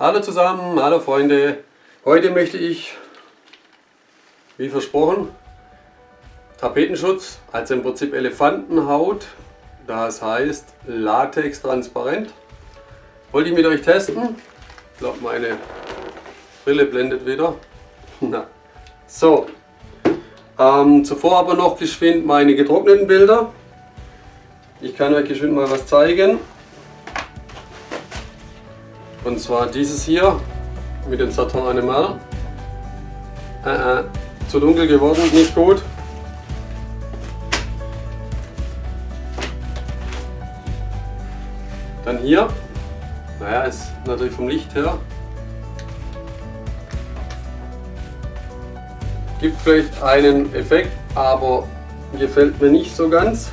Hallo zusammen, hallo Freunde. Heute möchte ich, wie versprochen, Tapetenschutz, also im Prinzip Elefantenhaut, das heißt Latex transparent. Wollte ich mit euch testen. Ich glaube, meine Brille blendet wieder. So, zuvor aber noch geschwind meine getrockneten Bilder. Ich kann euch geschwind mal was zeigen. Und zwar dieses hier mit dem Satin Animal. Zu dunkel geworden, nicht gut. Dann hier, naja, ist natürlich vom Licht her. Gibt vielleicht einen Effekt, aber gefällt mir nicht so ganz.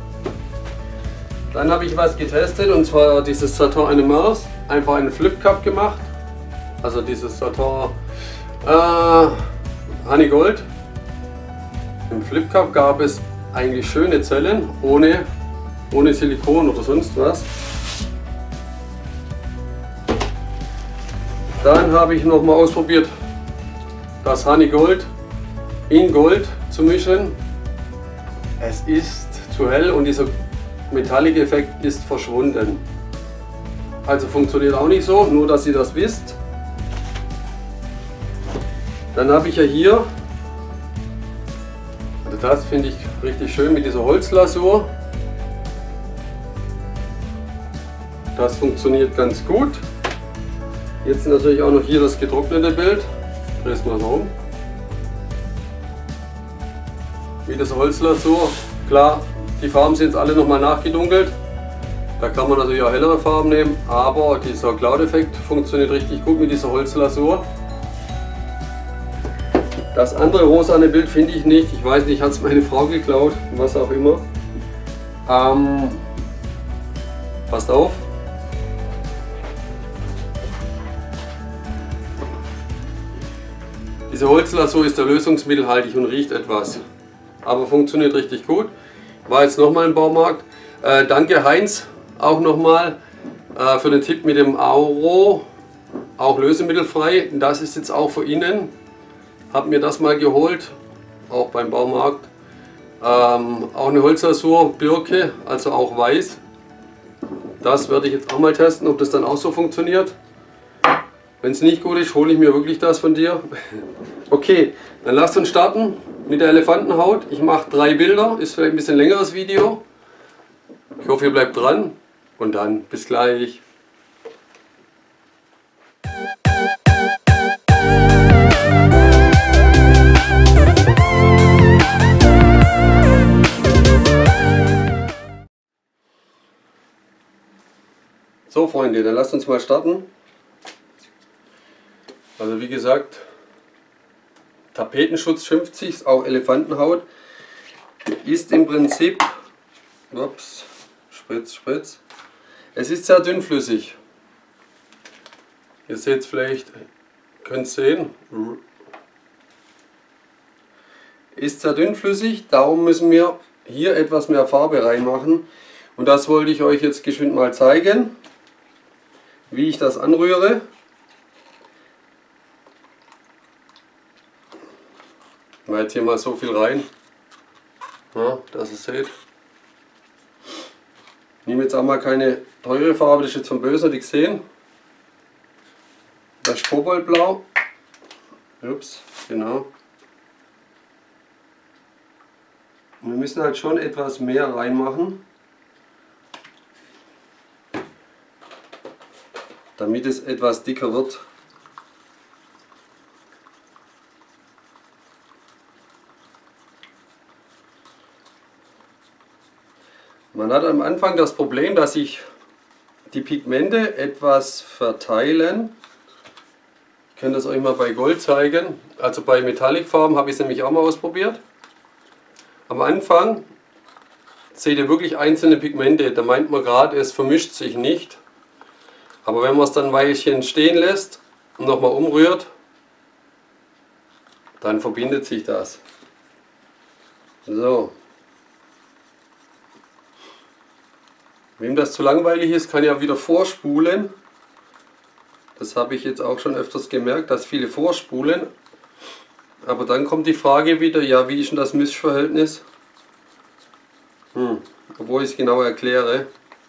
Dann habe ich was getestet, und zwar dieses Satin Animal. Einfach einen Flip Cup gemacht. Also dieses Satin Honey Gold. Im Flip Cup gab es eigentlich schöne Zellen, ohne Silikon oder sonst was. Dann habe ich noch mal ausprobiert, das Honey Gold in Gold zu mischen. Es ist zu hell und dieser Metallic-Effekt ist verschwunden. Also funktioniert auch nicht so, nur dass ihr das wisst. Dann habe ich ja hier, also das finde ich richtig schön mit dieser Holzlasur. Das funktioniert ganz gut. Jetzt natürlich auch noch hier das getrocknete Bild. Ich drehe es mal so um. Wie das Holzlasur. Klar, die Farben sind jetzt alle nochmal nachgedunkelt. Da kann man natürlich auch hellere Farben nehmen, aber dieser Cloud-Effekt funktioniert richtig gut mit dieser Holzlasur. Das andere rosane Bild finde ich nicht. Ich weiß nicht, hat es meine Frau geklaut, was auch immer. Passt auf. Diese Holzlasur ist lösungsmittelhaltig und riecht etwas, aber funktioniert richtig gut. War jetzt nochmal im Baumarkt. Danke Heinz auch nochmal für den Tipp mit dem Auro, auch lösemittelfrei. Das ist jetzt auch für innen. Habe mir das mal geholt, auch beim Baumarkt. Auch eine Holzlasur, Birke, also auch weiß. Das werde ich jetzt auch mal testen, ob das dann auch so funktioniert. Wenn es nicht gut ist, hole ich mir wirklich das von dir. Okay, dann lasst uns starten mit der Elefantenhaut. Ich mache 3 Bilder, ist vielleicht ein bisschen längeres Video. Ich hoffe, ihr bleibt dran und dann bis gleich. So Freunde, dann lasst uns mal starten. Also wie gesagt, Tapetenschutz schimpft sich, auch Elefantenhaut. Ist im Prinzip, ups, Spritz. Es ist sehr dünnflüssig. Ihr seht es vielleicht, könnt es sehen. Ist sehr dünnflüssig, darum müssen wir hier etwas mehr Farbe reinmachen. Und das wollte ich euch jetzt geschwind mal zeigen, wie ich das anrühre. Ich mache jetzt hier mal so viel rein, ja, dass ihr seht. Ich nehme jetzt auch mal keine teure Farbe, das ist jetzt von Böser gesehen. Das ist Koboldblau. Ups, genau. Und wir müssen halt schon etwas mehr reinmachen, damit es etwas dicker wird. Man hat am Anfang das Problem, dass sich die Pigmente etwas verteilen. Ich kann das euch mal bei Gold zeigen. Also bei Metallicfarben habe ich es nämlich auch mal ausprobiert. Am Anfang seht ihr wirklich einzelne Pigmente. Da meint man gerade, es vermischt sich nicht. Aber wenn man es dann ein Weilchen stehen lässt und nochmal umrührt, dann verbindet sich das. So. Wem das zu langweilig ist, kann ja wieder vorspulen. Das habe ich jetzt auch schon öfters gemerkt, dass viele vorspulen. Aber dann kommt die Frage wieder, ja, wie ist denn das Mischverhältnis? Obwohl ich es genau erkläre.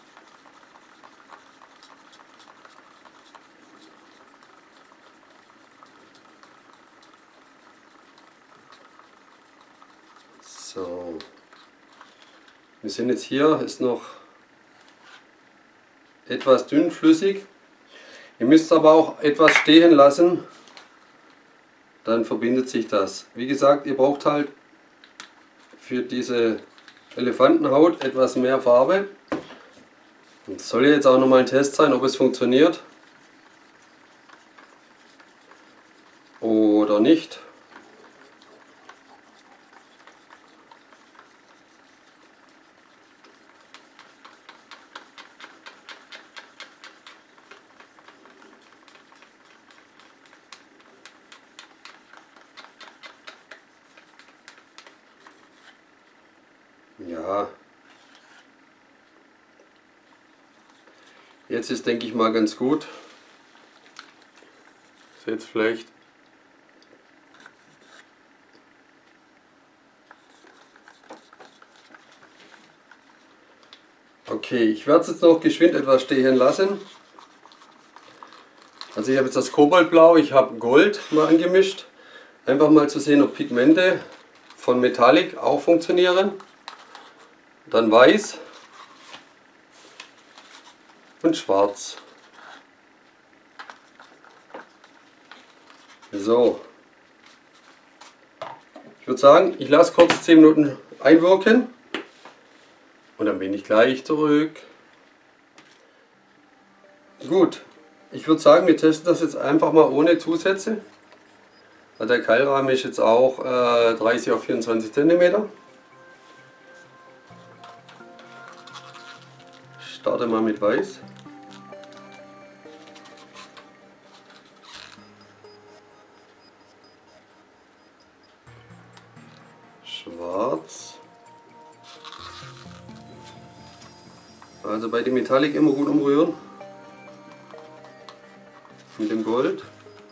So. Wir sind jetzt hier, ist noch etwas dünnflüssig. Ihr müsst aber auch etwas stehen lassen, dann verbindet sich das. Wie gesagt, ihr braucht halt für diese Elefantenhaut etwas mehr Farbe. Und soll jetzt auch nochmal ein Test sein, ob es funktioniert oder nicht. Ja, jetzt ist, denke ich mal, ganz gut. Seht vielleicht. Okay, ich werde es jetzt noch geschwind etwas stehen lassen. Also ich habe jetzt das Kobaltblau, ich habe Gold mal angemischt. Einfach mal zu sehen, ob Pigmente von Metallic auch funktionieren. Dann Weiß und Schwarz. So. Ich würde sagen, ich lasse kurz 10 Minuten einwirken und dann bin ich gleich zurück. Gut, ich würde sagen, wir testen das jetzt einfach mal ohne Zusätze. Der Keilrahmen ist jetzt auch 30 auf 24 cm. Starte mal mit Weiß. Schwarz. Also bei dem Metallic immer gut umrühren. Mit dem Gold.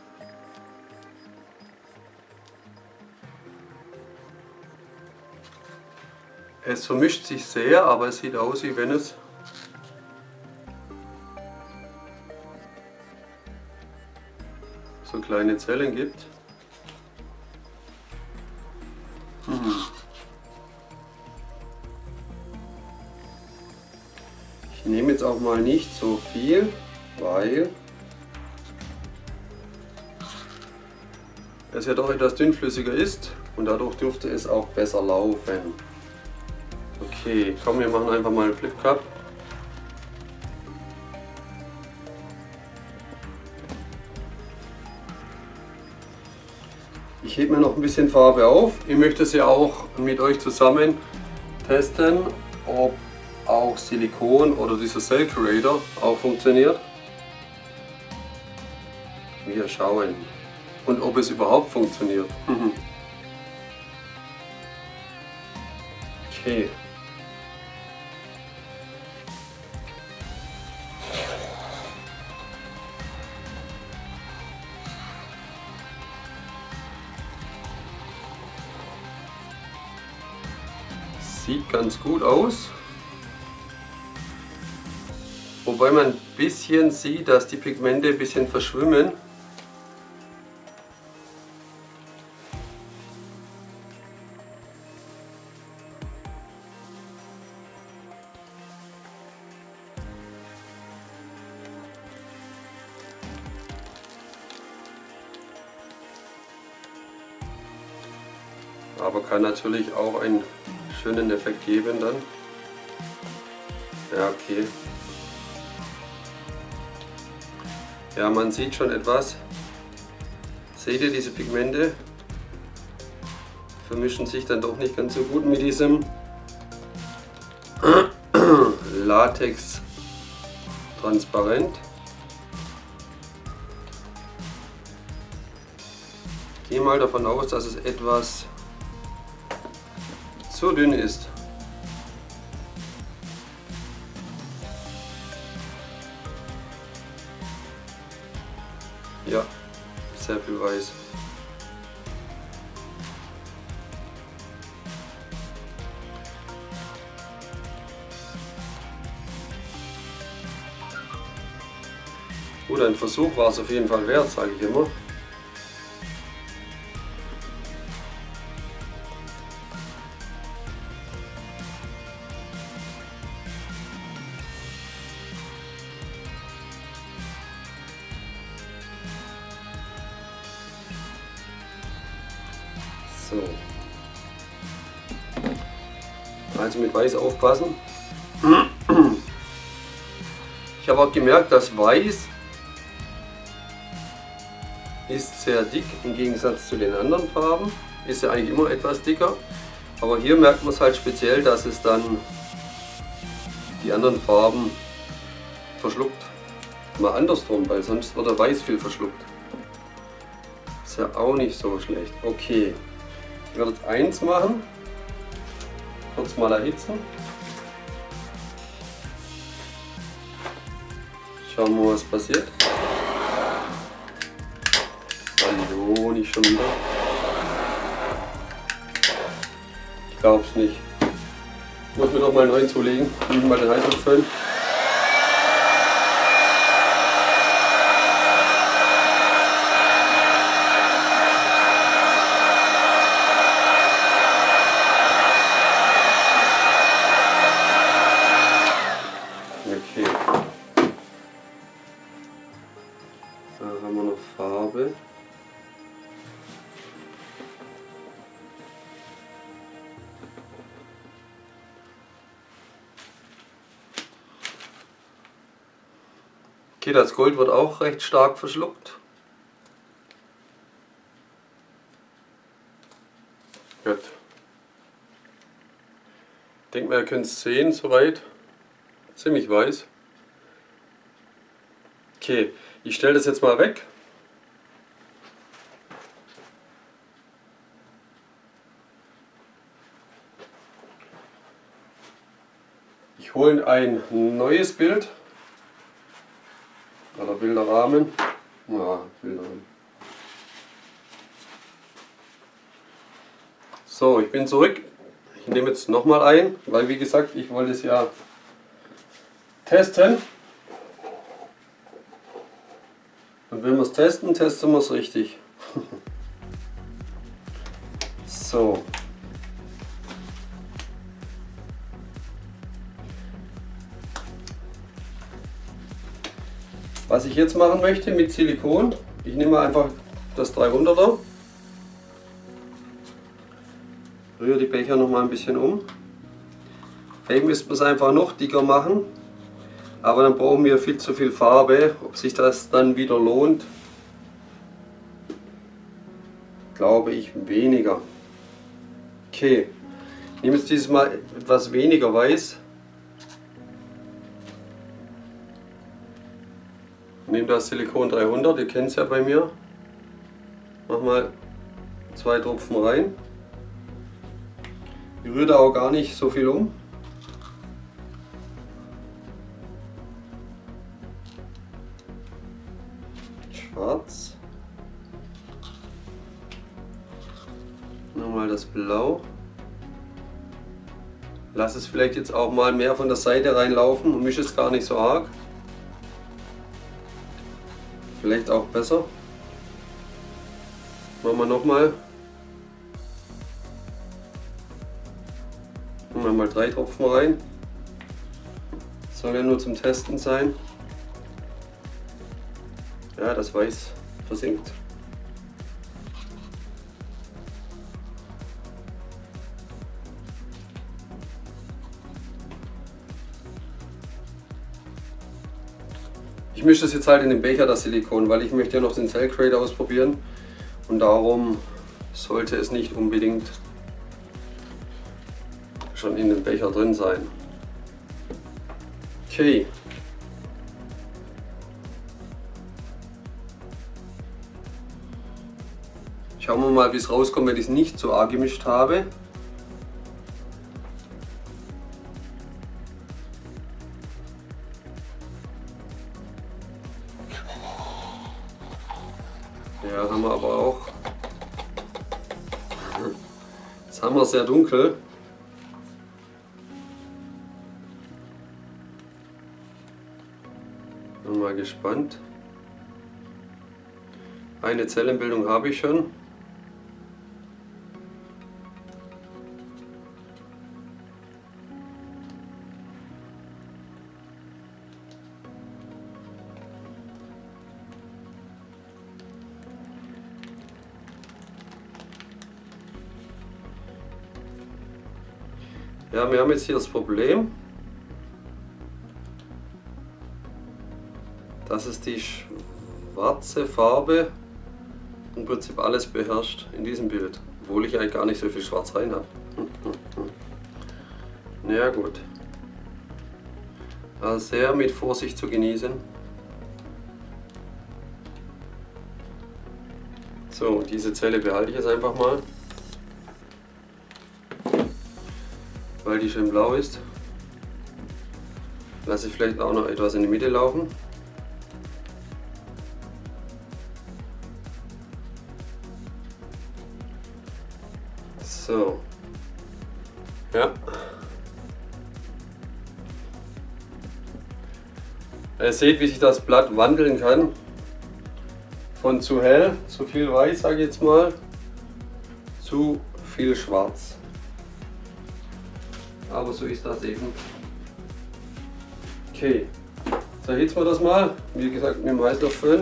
Es vermischt sich sehr, aber es sieht aus, wie wenn es so kleine Zellen gibt. Ich nehme jetzt auch mal nicht so viel, weil es ja doch etwas dünnflüssiger ist und dadurch dürfte es auch besser laufen. Okay, komm, wir machen einfach mal einen Flip Cup. Ich hebe mir noch ein bisschen Farbe auf. Ich möchte es ja auch mit euch zusammen testen, ob auch Silikon oder dieser Cell Creator auch funktioniert. Wir schauen. Und ob es überhaupt funktioniert. Okay. Sieht ganz gut aus. Wobei man ein bisschen sieht, dass die Pigmente ein bisschen verschwimmen. Aber kann natürlich auch einen schönen Effekt geben dann. Ja, okay. Ja, man sieht schon etwas. Seht ihr, diese Pigmente vermischen sich dann doch nicht ganz so gut mit diesem Latex transparent. Ich gehe mal davon aus, dass es etwas zu dünn ist. Ja, sehr viel weiß. Gut, ein Versuch war es auf jeden Fall wert, sage ich immer. So. Also mit Weiß aufpassen. Ich habe auch gemerkt, dass Weiß ist sehr dick im Gegensatz zu den anderen Farben. Ist ja eigentlich immer etwas dicker. Aber hier merkt man es halt speziell, dass es dann die anderen Farben verschluckt. Mal andersrum, weil sonst wird der Weiß viel verschluckt. Ist ja auch nicht so schlecht. Okay, ich werde jetzt eins machen. Kurz mal erhitzen. Schauen wir mal, was passiert. Hallo, nicht schon wieder. Ich glaube es nicht. Ich muss mir noch mal einen neuen zulegen. Nehme mal den Heizungsföhn. Okay. Da haben wir noch Farbe. Okay, das Gold wird auch recht stark verschluckt. Gut. Ich denke mal, ihr könnt es sehen, soweit. Ziemlich weiß. Okay, ich stelle das jetzt mal weg. Ich hole ein neues Bild. Oder Bilderrahmen. Ja, Bilderrahmen. So, ich bin zurück. Ich nehme jetzt nochmal ein, weil wie gesagt, ich wollte es ja testen. Und wenn wir es testen, testen wir es richtig. So. Was ich jetzt machen möchte mit Silikon, ich nehme einfach das 300er, rühre die Becher noch mal ein bisschen um. Vielleicht müsste man es einfach noch dicker machen, aber dann brauchen wir viel zu viel Farbe. Ob sich das dann wieder lohnt, glaube ich weniger. Okay, ich nehme jetzt dieses Mal etwas weniger Weiß. Nehme das Silikon 300, ihr kennt es ja bei mir. Mach mal 2 Tropfen rein. Ich rühre da auch gar nicht so viel um. Schwarz. Nochmal das Blau. Lass es vielleicht jetzt auch mal mehr von der Seite reinlaufen und mische es gar nicht so arg. Vielleicht auch besser. Machen wir nochmal. Machen wir mal 3 Tropfen rein. Soll ja nur zum Testen sein. Ja, das Weiß versinkt. Ich mische das jetzt halt in den Becher, das Silikon, weil ich möchte ja noch den Cell Creator ausprobieren und darum sollte es nicht unbedingt schon in den Becher drin sein. Okay. Schauen wir mal, wie es rauskommt, wenn ich es nicht so arg gemischt habe. Ja, haben wir aber auch. Jetzt haben wir es sehr dunkel. Bin mal gespannt. Eine Zellenbildung habe ich schon. Ja, wir haben jetzt hier das Problem, dass es die schwarze Farbe im Prinzip alles beherrscht in diesem Bild, obwohl ich eigentlich gar nicht so viel Schwarz rein habe. Ja gut, also sehr mit Vorsicht zu genießen. So, diese Zelle behalte ich jetzt einfach mal, weil die schön blau ist. Lasse ich vielleicht auch noch etwas in die Mitte laufen. So. Ja. Ihr seht, wie sich das Blatt wandeln kann. Von zu hell, zu viel weiß, sage ich jetzt mal, zu viel schwarz. Aber so ist das eben. Okay, jetzt erhitzen wir das mal, wie gesagt mit dem Heißluftföhn.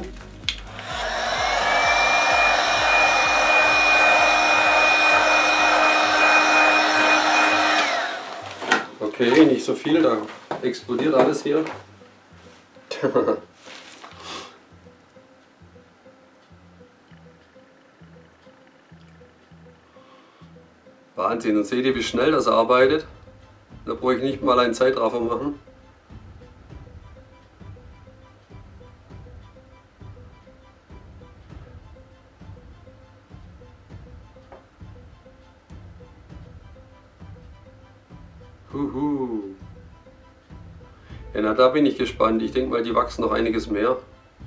Okay, nicht so viel, da explodiert alles hier. Wahnsinn, und seht ihr, wie schnell das arbeitet? Da brauche ich nicht mal einen Zeitraffer machen. Huhu. Ja, na, da bin ich gespannt. Ich denke mal, die wachsen noch einiges mehr.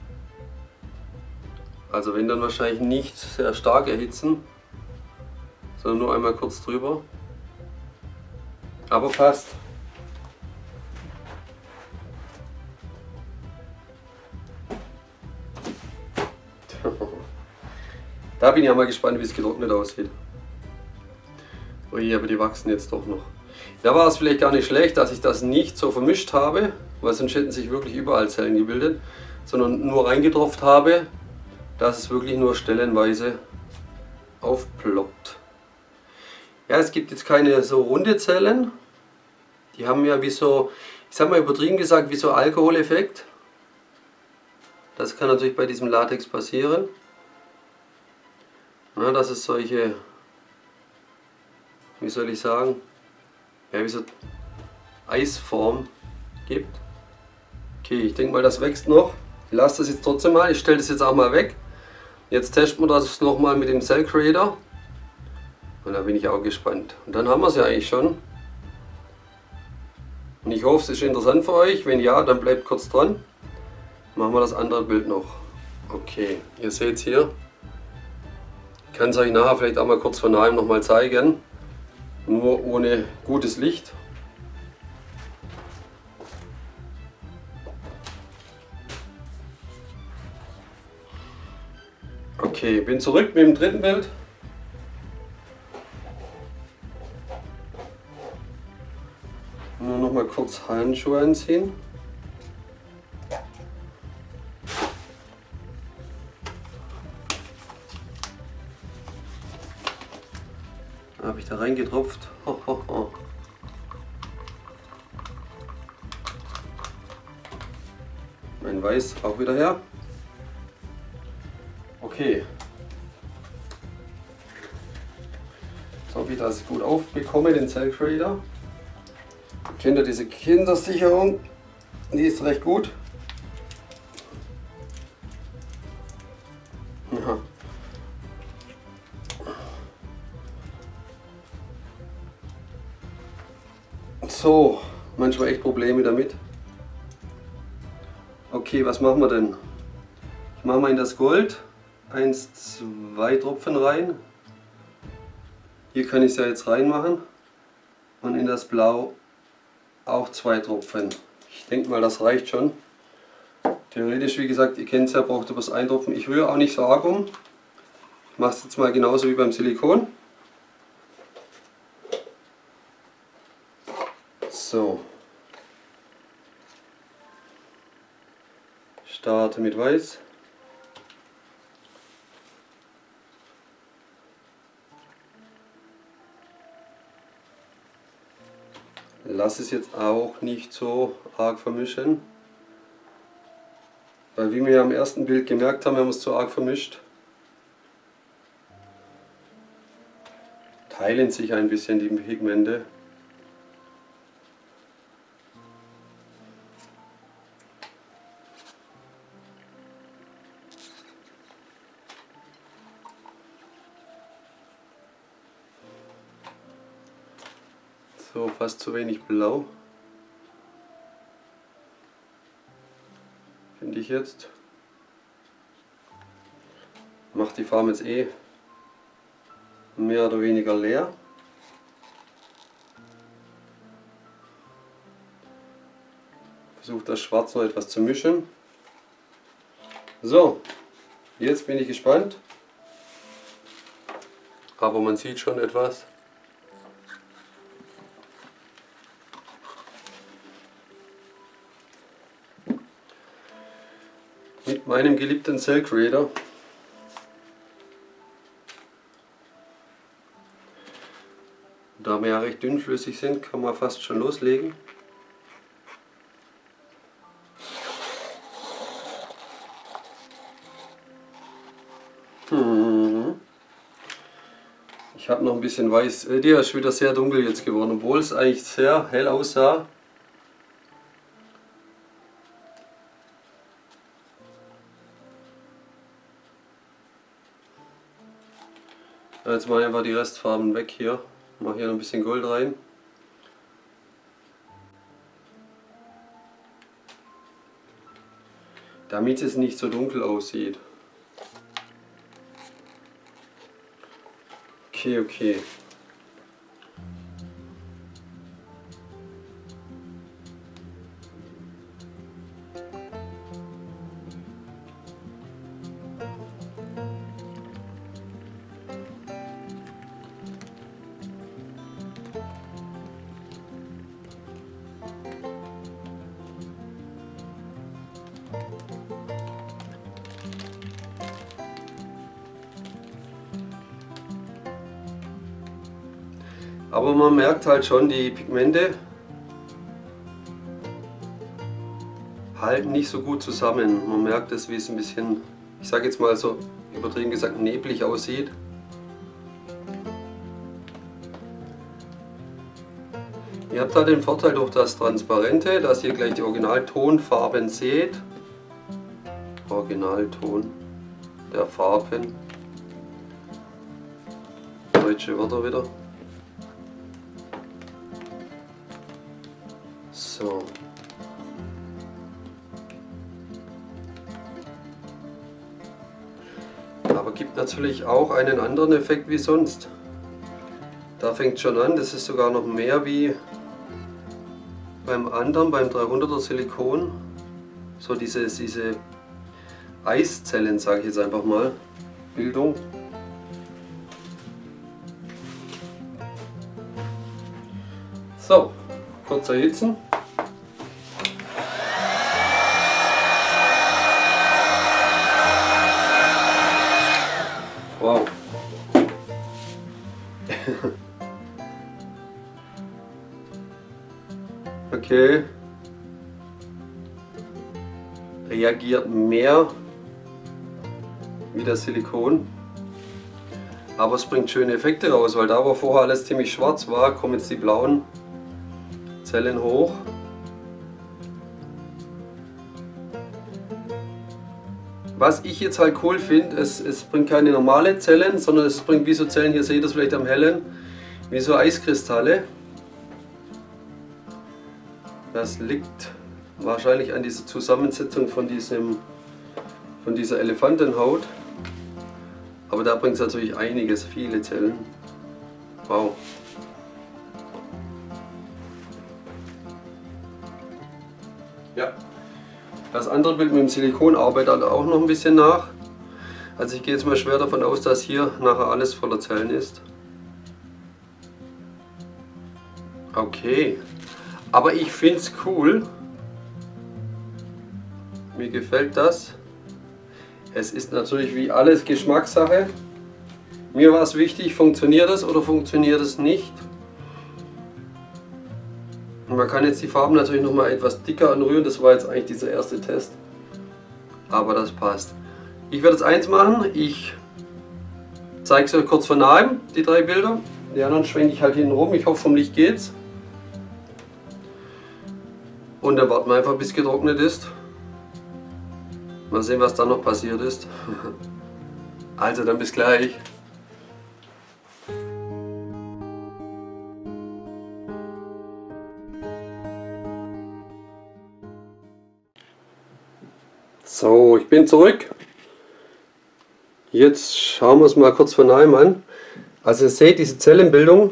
Also wenn, dann wahrscheinlich nicht sehr stark erhitzen, sondern nur einmal kurz drüber. Aber passt. Da bin ich ja mal gespannt, wie es getrocknet aussieht. Ui, aber die wachsen jetzt doch noch. Da war es vielleicht gar nicht schlecht, dass ich das nicht so vermischt habe, weil sonst hätten sich wirklich überall Zellen gebildet, sondern nur reingetropft habe, dass es wirklich nur stellenweise aufploppt. Ja, es gibt jetzt keine so runde Zellen. Die haben ja wie so, ich sag mal übertrieben gesagt, wie so Alkoholeffekt. Das kann natürlich bei diesem Latex passieren. Ja, dass es solche, wie soll ich sagen, ja, wie so Eisform gibt. Okay, ich denke mal, das wächst noch. Ich lasse das jetzt trotzdem mal. Ich stelle das jetzt auch mal weg. Jetzt testen wir das nochmal mit dem Cell Creator. Und da bin ich auch gespannt. Und dann haben wir es ja eigentlich schon. Und ich hoffe, es ist interessant für euch. Wenn ja, dann bleibt kurz dran. Machen wir das andere Bild noch. Okay, ihr seht es hier. Ich kann es euch nachher vielleicht auch mal kurz von nahem nochmal zeigen. Nur ohne gutes Licht. Okay, bin zurück mit dem dritten Bild. Nur noch mal kurz Handschuhe anziehen. Habe ich da reingetropft. Ho, ho, ho. Mein Weiß auch wieder her. Okay. Jetzt hoffe ich, dass ich gut aufbekomme, den Cell Creator. Kennt ihr diese Kindersicherung? Die ist recht gut. Ja. So, manchmal echt Probleme damit. Okay, was machen wir denn? Ich mache mal in das Gold 1, 2 Tropfen rein. Hier kann ich es ja jetzt reinmachen. Und in das Blau auch 2 Tropfen. Ich denke mal, das reicht schon. Theoretisch, wie gesagt, ihr kennt es ja, braucht ihr bloß 1 Tropfen. Ich rühre auch nicht so arg um. Ich mache es jetzt mal genauso wie beim Silikon. So. Starte mit Weiß. Lass es jetzt auch nicht so arg vermischen. Weil wie wir ja am ersten Bild gemerkt haben, wir haben es zu arg vermischt. Teilen sich ein bisschen die Pigmente. So, fast zu wenig Blau. Finde ich jetzt. Macht die Farbe jetzt eh mehr oder weniger leer. Versuche das Schwarz noch etwas zu mischen. So, jetzt bin ich gespannt. Aber man sieht schon etwas. Mit meinem geliebten Cell Creator. Da wir ja recht dünnflüssig sind, kann man fast schon loslegen. Ich habe noch ein bisschen weiß. Der ist wieder sehr dunkel jetzt geworden, obwohl es eigentlich sehr hell aussah. Jetzt mache ich einfach die Restfarben weg hier. Mache hier noch ein bisschen Gold rein. Damit es nicht so dunkel aussieht. Okay. Aber man merkt halt schon, die Pigmente halten nicht so gut zusammen. Man merkt es, wie es ein bisschen, ich sage jetzt mal so übertrieben gesagt, neblig aussieht. Ihr habt halt den Vorteil durch das Transparente, dass ihr gleich die Originaltonfarben seht. Originalton der Farben. Deutsche Wörter wieder. So. Aber gibt natürlich auch einen anderen Effekt wie sonst. Da fängt schon an, das ist sogar noch mehr wie beim anderen, beim 300er Silikon. So diese Eiszellen, sage ich jetzt einfach mal, Bildung. So, kurz erhitzen. Wow. Okay. Reagiert mehr wie das Silikon. Aber es bringt schöne Effekte raus, weil da wo vorher alles ziemlich schwarz war, kommen jetzt die blauen Zellen hoch. Was ich jetzt halt cool finde, es bringt keine normale Zellen, sondern es bringt wie so Zellen, hier seht ihr das vielleicht am hellen, wie so Eiskristalle. Das liegt wahrscheinlich an dieser Zusammensetzung von dieser Elefantenhaut. Aber da bringt es natürlich einiges, viele Zellen. Wow. Ja, das andere Bild mit dem Silikon arbeitet auch noch ein bisschen nach. Also ich gehe jetzt mal schwer davon aus, dass hier nachher alles voller Zellen ist. Okay, aber ich finde es cool. Mir gefällt das. Es ist natürlich wie alles Geschmackssache. Mir war es wichtig, funktioniert es oder funktioniert es nicht. Und man kann jetzt die Farben natürlich noch mal etwas dicker anrühren. Das war jetzt eigentlich dieser erste Test. Aber das passt. Ich werde jetzt eins machen. Ich zeige es euch kurz von nahem, die 3 Bilder. Die anderen schwenke ich halt hinten rum. Ich hoffe, vom Licht geht's. Und dann warten wir einfach, bis getrocknet ist. Mal sehen, was da noch passiert ist. Also dann bis gleich. So, ich bin zurück. Jetzt schauen wir es mal kurz von nahem an. Also ihr seht diese Zellenbildung.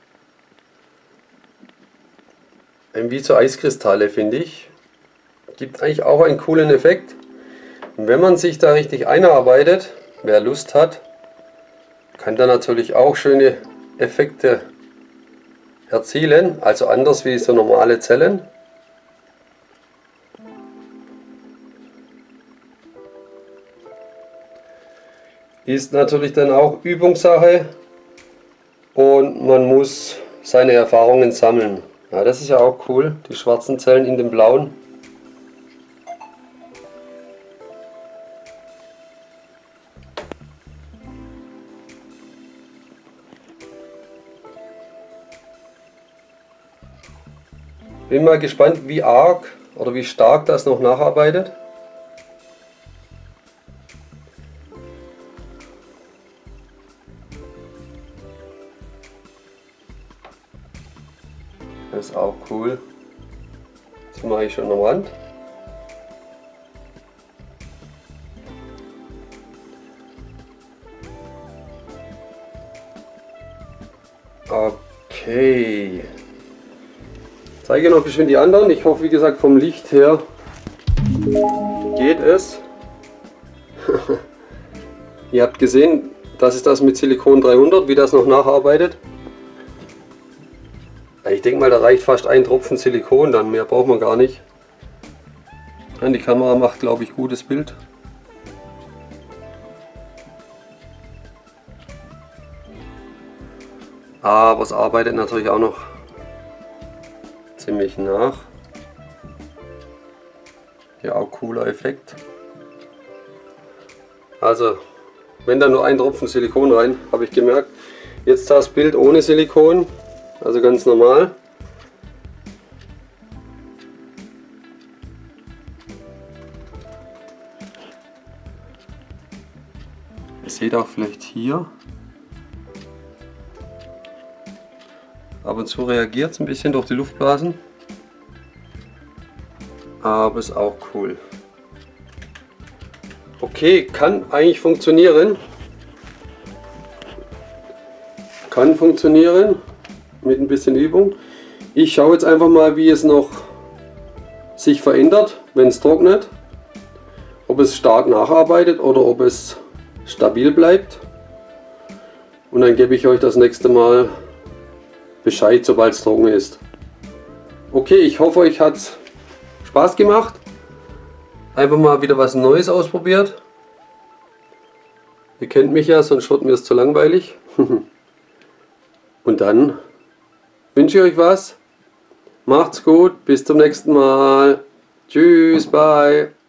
Wie so Eiskristalle, finde ich. Gibt eigentlich auch einen coolen Effekt. Wenn man sich da richtig einarbeitet, wer Lust hat, kann da natürlich auch schöne Effekte erzielen. Also anders wie so normale Zellen. Ist natürlich dann auch Übungssache und man muss seine Erfahrungen sammeln. Ja, das ist ja auch cool, die schwarzen Zellen in dem blauen. Bin mal gespannt, wie arg oder wie stark das noch nacharbeitet. Das ist auch cool. Das mache ich schon am Rand. Okay. Ich zeige noch ein bisschen die anderen. Ich hoffe, wie gesagt, vom Licht her geht es. Ihr habt gesehen, das ist das mit Silikon 300, wie das noch nacharbeitet. Ich denke mal, da reicht fast ein Tropfen Silikon, dann mehr braucht man gar nicht. Die Kamera macht, glaube ich, gutes Bild. Aber es arbeitet natürlich auch noch ziemlich nach. Ja, auch cooler Effekt. Also, wenn da nur ein Tropfen Silikon rein, habe ich gemerkt. Jetzt das Bild ohne Silikon. Also ganz normal. Ihr seht auch vielleicht hier. Ab und zu reagiert es ein bisschen durch die Luftblasen. Aber ist auch cool. Okay, kann eigentlich funktionieren. Kann funktionieren. Mit ein bisschen Übung. Ich schaue jetzt einfach mal, wie es noch sich verändert, wenn es trocknet. Ob es stark nacharbeitet oder ob es stabil bleibt. Und dann gebe ich euch das nächste Mal Bescheid, sobald es trocken ist. Okay, ich hoffe, euch hat es Spaß gemacht. Einfach mal wieder was Neues ausprobiert. Ihr kennt mich ja, sonst wird mir es zu langweilig. Und dann wünsche ich euch was. Macht's gut, bis zum nächsten Mal. Tschüss, bye.